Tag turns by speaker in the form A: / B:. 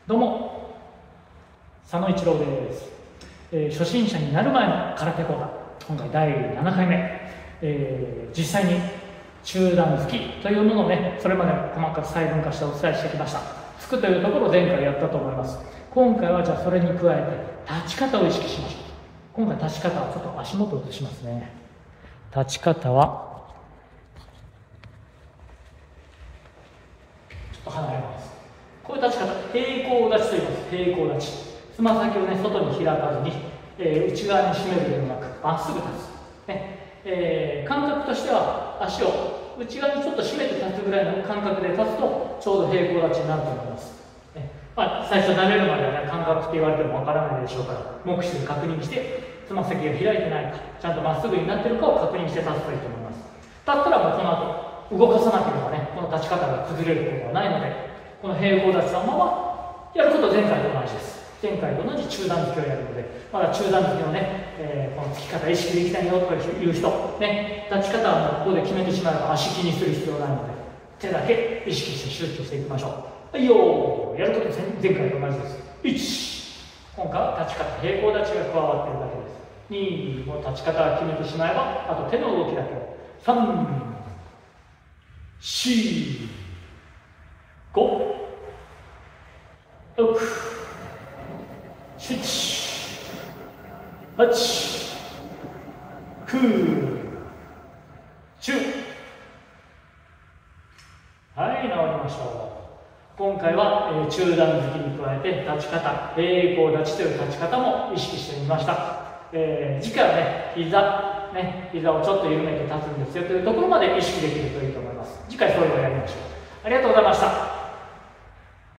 A: どうも佐野一郎です、初心者になる前の空手講座、今回第7回目、実際に中段突きというものをね、それまで細かく細分化してお伝えしてきました。突くというところを前回やったと思います。今回はじゃあそれに加えて立ち方を意識しましょう。今回立ち方はちょっと足元を移しますね。立ち方はちょっと離れます。こういう立ち方、平行立ちと言います。平行立ち、つま先をね外に開かずに、内側に締めるではなくまっすぐ立つ、ね。感覚としては足を内側にちょっと締めて立つぐらいの感覚で立つとちょうど平行立ちになると思います。最初慣れるまでは、ね、感覚って言われてもわからないでしょうから、目視で確認してつま先が開いてないか、ちゃんとまっすぐになっているかを確認して立つといいと思います。立ったらもうこの後動かさなければね、この立ち方が崩れることはないので、この平行立ちのままやることは前回と同じです。前回と同じ中段突きをやるので、まだ中段突きのね、この突き方意識できたよという人、ね、立ち方はもうここで決めてしまえば足気にする必要ないので、手だけ意識して集中していきましょう。はいよー、やること前回と同じです。1、今回は立ち方、平行立ちが加わっているだけです。2、もう立ち方を決めてしまえば、あと手の動きだけを。3、4、5、6、7、8、9、10。はい、治りましょう。今回は、中段突きに加えて立ち方、平行立ちという立ち方も意識してみました。次回はね、膝をちょっと緩めて立つんですよというところまで意識できるといいと思います。次回それをやりましょう。ありがとうございました。